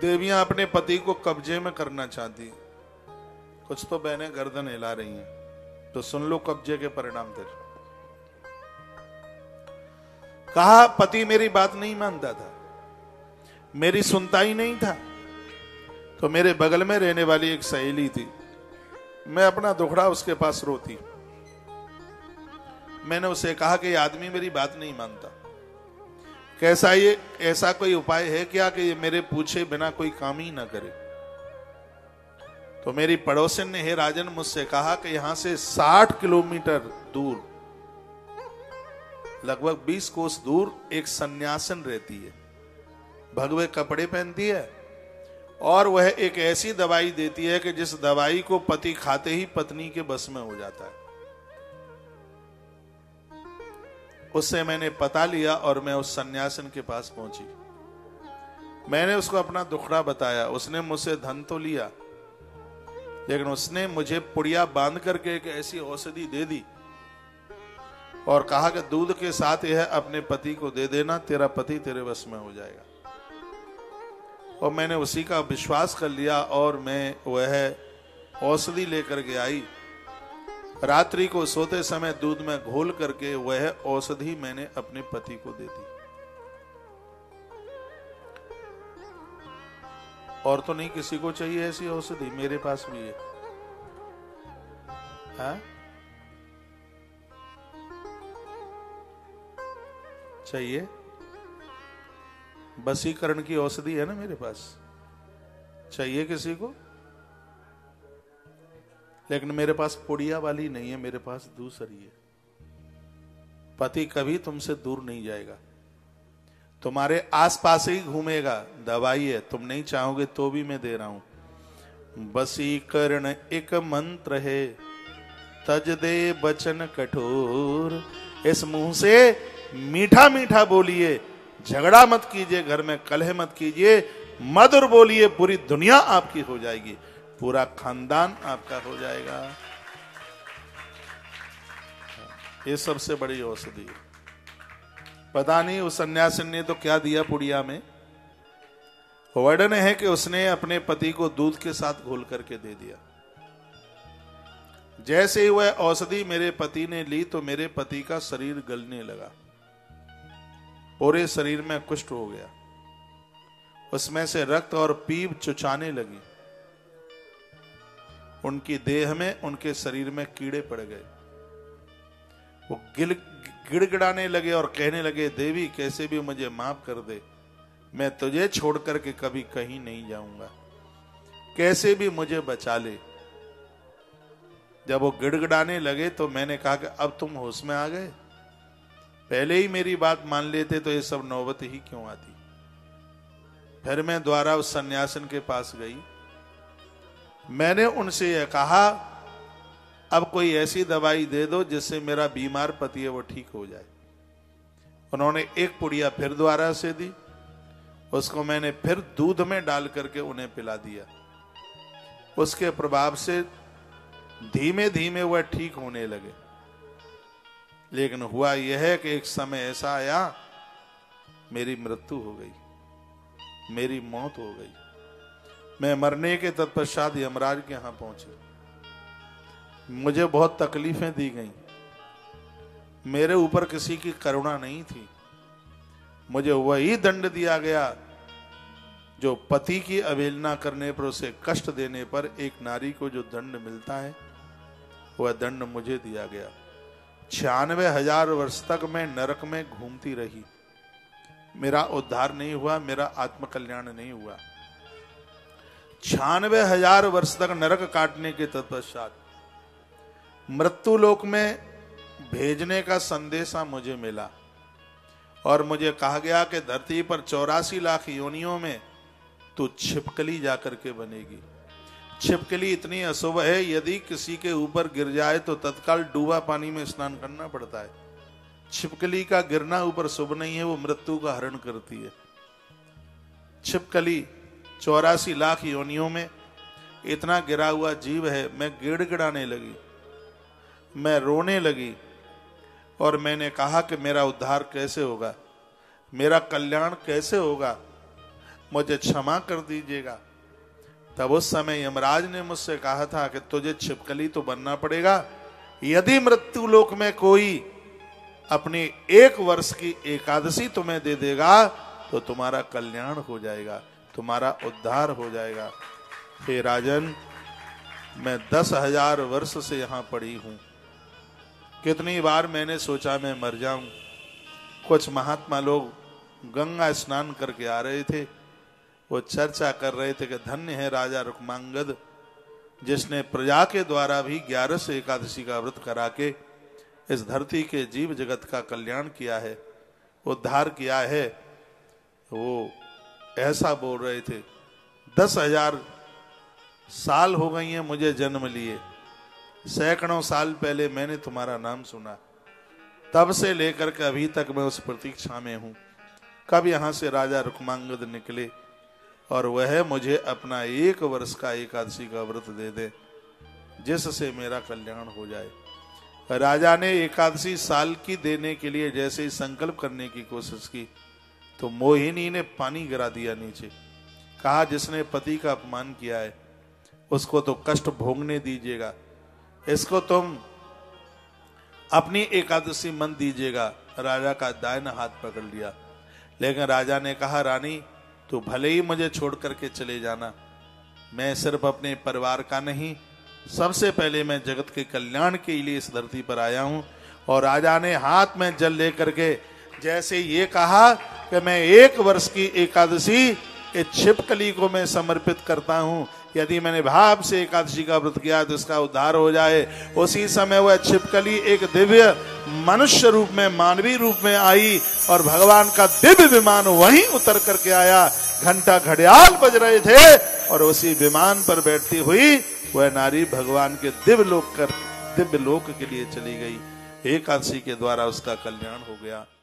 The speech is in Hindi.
देवियां अपने पति को कब्जे में करना चाहती, कुछ तो बहनें गर्दन हिला रही हैं, तो सुन लो कब्जे के परिणाम तेरे। कहा पति मेरी बात नहीं मानता था, मेरी सुनता ही नहीं था। तो मेरे बगल में रहने वाली एक सहेली थी, मैं अपना दुखड़ा उसके पास रोती। मैंने उसे कहा कि ये आदमी मेरी बात नहीं मानता, कैसा ये, ऐसा कोई उपाय है क्या कि ये मेरे पूछे बिना कोई काम ही ना करे। तो मेरी पड़ोसन ने, हे राजन, मुझसे कहा कि यहां से 60 किलोमीटर दूर, लगभग 20 कोस दूर एक सन्यासन रहती है, भगवे कपड़े पहनती है और वह एक ऐसी दवाई देती है कि जिस दवाई को पति खाते ही पत्नी के बस में हो जाता है। उससे मैंने पता लिया और मैं उस सन्यासन के पास पहुंची। मैंने उसको अपना दुखड़ा बताया। उसने मुझसे धन तो लिया, लेकिन उसने मुझे पुड़िया बांध करके एक ऐसी औषधि दे दी और कहा कि दूध के साथ यह अपने पति को दे देना, तेरा पति तेरे वश में हो जाएगा। और मैंने उसी का विश्वास कर लिया और मैं वह औषधि लेकर के आई। रात्रि को सोते समय दूध में घोल करके वह औषधि मैंने अपने पति को दे दी। और तो नहीं किसी को चाहिए ऐसी औषधि, मेरे पास भी है। हाँ? चाहिए? बसीकरण की औषधि है ना मेरे पास, चाहिए किसी को? लेकिन मेरे पास पुड़िया वाली नहीं है, मेरे पास दूसरी है। पति कभी तुमसे दूर नहीं जाएगा, तुम्हारे आसपास ही घूमेगा। दवाई है, तुम नहीं चाहोगे तो भी मैं दे रहा हूं। बसीकरण एक मंत्र है, तज दे बचन कठोर। इस मुंह से मीठा मीठा बोलिए, झगड़ा मत कीजिए, घर में कलह मत कीजिए, मधुर बोलिए, पूरी दुनिया आपकी हो जाएगी, पूरा खानदान आपका हो जाएगा। ये सबसे बड़ी औषधि है। पता नहीं उस सन्यासिनी ने तो क्या दिया पुड़िया में। वर्णन है कि उसने अपने पति को दूध के साथ घोल करके दे दिया। जैसे ही वह औषधि मेरे पति ने ली तो मेरे पति का शरीर गलने लगा, पूरे शरीर में कुष्ठ हो गया, उसमें से रक्त और पीप चुचाने लगी, उनकी देह में, उनके शरीर में कीड़े पड़ गए। वो गिड़गिड़ाने लगे और कहने लगे, देवी कैसे भी मुझे माफ कर दे, मैं तुझे छोड़ करके कभी कहीं नहीं जाऊंगा, कैसे भी मुझे बचा ले। जब वो गिड़गिड़ाने लगे तो मैंने कहा कि अब तुम होश में आ गए, पहले ही मेरी बात मान लेते तो ये सब नौबत ही क्यों आती। फिर मैं दोबारा उस सन्यासिन के पास गई। मैंने उनसे यह कहा, अब कोई ऐसी दवाई दे दो जिससे मेरा बीमार पति है वो ठीक हो जाए। उन्होंने एक पुड़िया फिर दोबारा से दी, उसको मैंने फिर दूध में डाल करके उन्हें पिला दिया। उसके प्रभाव से धीमे धीमे वह ठीक होने लगे। लेकिन हुआ यह है कि एक समय ऐसा आया, मेरी मृत्यु हो गई, मेरी मौत हो गई। मैं मरने के तत्पश्चात यमराज के यहां पहुंची। मुझे बहुत तकलीफें दी गईं, मेरे ऊपर किसी की करुणा नहीं थी। मुझे वही दंड दिया गया जो पति की अवहेलना करने पर, उसे कष्ट देने पर एक नारी को जो दंड मिलता है, वह दंड मुझे दिया गया। 96,000 वर्ष तक मैं नरक में घूमती रही, मेरा उद्धार नहीं हुआ, मेरा आत्मकल्याण नहीं हुआ। 96,000 वर्ष तक नरक काटने के तत्पश्चात मृत्यु लोक में भेजने का संदेशा मुझे मिला और मुझे कहा गया कि धरती पर 84 लाख योनियों में तू छिपकली जाकर के बनेगी। छिपकली इतनी अशुभ है, यदि किसी के ऊपर गिर जाए तो तत्काल डूबा पानी में स्नान करना पड़ता है। छिपकली का गिरना ऊपर शुभ नहीं है, वो मृत्यु का हरण करती है। छिपकली 84 लाख योनियों में इतना गिरा हुआ जीव है। मैं गिड़गिड़ाने लगी, मैं रोने लगी और मैंने कहा कि मेरा उद्धार कैसे होगा, मेरा कल्याण कैसे होगा। मुझे क्षमा कर दीजिएगा। तब उस समय यमराज ने मुझसे कहा था कि तुझे छिपकली तो बनना पड़ेगा, यदि मृत्यु लोक में कोई अपनी 1 वर्ष की एकादशी तुम्हें दे देगा तो तुम्हारा कल्याण हो जाएगा, तुम्हारा उद्धार हो जाएगा। हे राजन, मैं 10,000 वर्ष से यहां पड़ी हूं। कितनी बार मैंने सोचा मैं मर जाऊं। कुछ महात्मा लोग गंगा स्नान करके आ रहे थे, वो चर्चा कर रहे थे कि धन्य है राजा रुक्मांगद, जिसने प्रजा के द्वारा भी 11 एकादशी का व्रत करा के इस धरती के जीव जगत का कल्याण किया है, उद्धार किया है। वो ऐसा बोल रहे थे। 10,000 साल हो गई हैं मुझे जन्म लिए, सैकड़ों साल पहले मैंने तुम्हारा नाम सुना, तब से लेकर के अभी तक मैं उस प्रतीक्षा में हूं, कब यहां से राजा रुक्मांगद निकले और वह मुझे अपना 1 वर्ष का एकादशी का व्रत दे दे, जिससे मेरा कल्याण हो जाए। राजा ने एकादशी साल की देने के लिए जैसे ही संकल्प करने की कोशिश की तो मोहिनी ने पानी गिरा दिया नीचे। कहा, जिसने पति का अपमान किया है उसको तो कष्ट भोगने दीजिएगा, इसको तुम अपनी एकादशी मन दीजिएगा। राजा का दाहिना हाथ पकड़ लिया, लेकिन राजा ने कहा, रानी तू भले ही मुझे छोड़ करके चले जाना, मैं सिर्फ अपने परिवार का नहीं, सबसे पहले मैं जगत के कल्याण के लिए इस धरती पर आया हूं। और राजा ने हाथ में जल लेकर के जैसे ये कहा कि मैं 1 वर्ष की एकादशी इस छिपकली को मैं समर्पित करता हूं, यदि मैंने भाव से एकादशी का व्रत किया तो इसका उद्धार हो जाए। उसी समय वह छिपकली एक दिव्य मनुष्य रूप में, मानवीय रूप में आई और भगवान का दिव्य विमान वहीं उतर करके आया। घंटा घड़ियाल बज रहे थे और उसी विमान पर बैठती हुई वह नारी भगवान के दिव्य लोक के लिए चली गई। एकादशी के द्वारा उसका कल्याण हो गया।